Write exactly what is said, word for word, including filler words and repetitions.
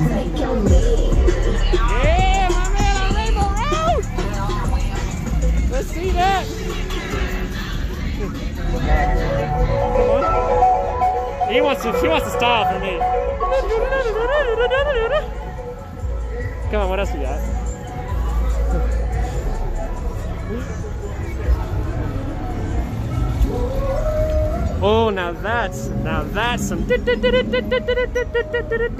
Yeah, my man, our rainbow road! Let's see that! Come on. He wants to, he wants to style for me. Come on, what else we got? Oh, now that's, now that's some